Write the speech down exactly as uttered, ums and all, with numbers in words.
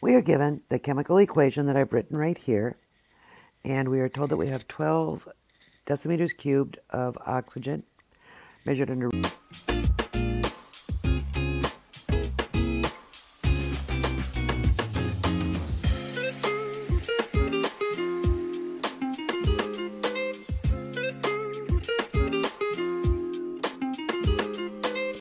We are given the chemical equation that I've written right here, and we are told that we have twelve decimeters cubed of oxygen measured under